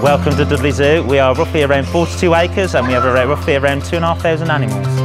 Welcome to Dudley Zoo. We are roughly around 42 acres and we have roughly around 2,500 animals.